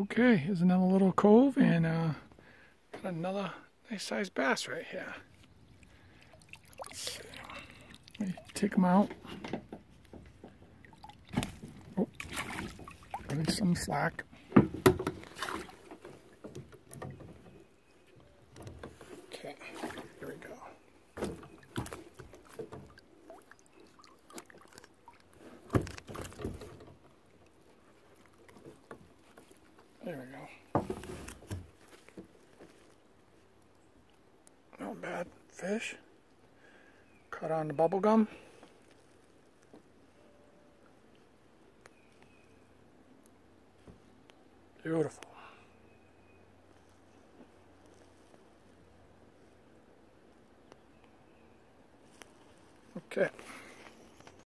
Okay, here's another little cove, and got another nice sized bass right here. Let's see. Let me take him out. Oh, release some slack. Okay, here we go. There we go. Not bad fish. Caught on the bubble gum. Beautiful. Okay.